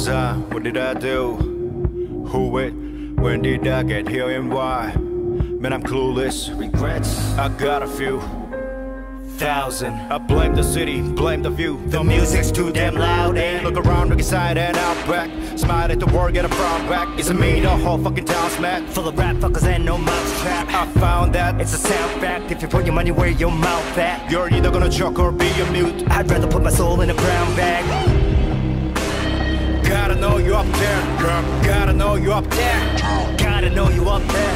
was I? What did I do? Who it? When did I get here and why? Man, I'm clueless. Regrets? I got a few thousand. I blame the city, blame the view. The music's too damn loud. And look around, look inside and out back. Smile at the world, get a frown back. Isn't me, the whole fucking town's mad. Full of rap fuckers and no mousetrap. I found that It's a sound fact. If you put your money where your mouth at, you're either gonna choke or be a mute. I'd rather put my soul in a brown bag. Gotta know you up there, gotta know you up there. Gotta know you up there.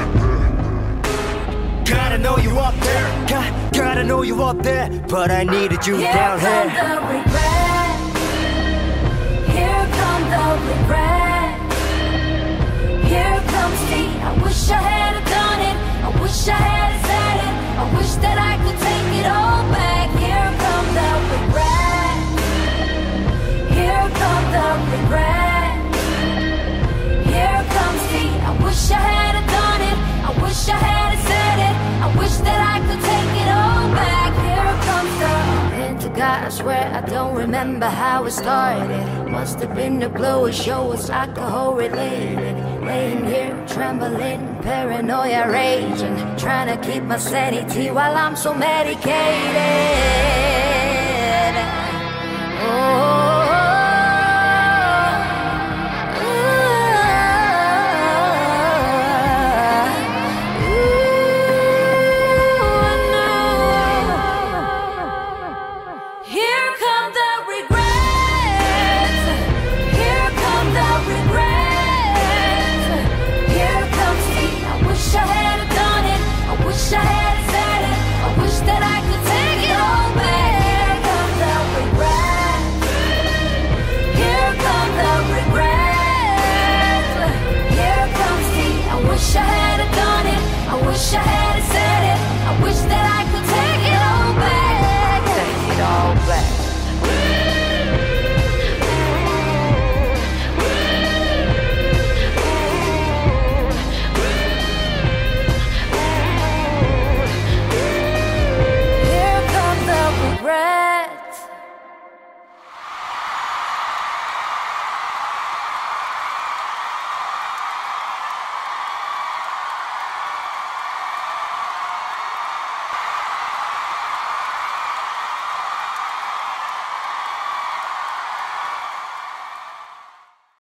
Gotta know you up there. Gotta know you up there. But I needed you down Here here. come the regret. Here come the regret. Here comes the I wish I had done it. I wish I had said it. I wish that I could take it all back. Here come the regret. Here come the regret. Here comes the I wish I had done it. I wish I had said it. I wish that I could take it all back. Here comes the and to God, I swear I don't remember how it started. Must have been the glow it show was alcohol related. Laying here trembling, paranoia raging, trying to keep my sanity while I'm so medicated. Oh.